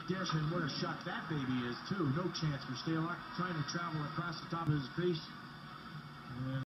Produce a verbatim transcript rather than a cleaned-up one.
dish, and what a shot that baby is, too. No chance for Stalock trying to travel across the top of his crease. And